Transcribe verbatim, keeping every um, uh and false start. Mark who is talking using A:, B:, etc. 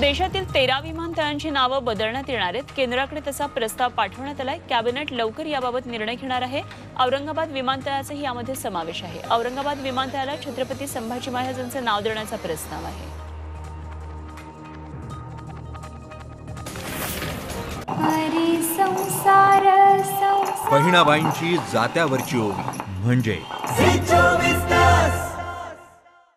A: देशातील तेरा विमानतळांची नावं बदलण्यात येणार आहेत। केंद्राकडे तसा प्रस्ताव पाठवण्यात आलाय। कॅबिनेट लवकर याबाबत निर्णय घेणार आहे। औरंगाबाद विमानतळाचाही यामध्ये समावेश आहे। औरंगाबाद विमानतळाला छत्रपती संभाजी महाराजांचे नाव देण्याचा प्रस्ताव आहे।
B: बहिणाबाईंची जात्यावरची ओवी म्हणजे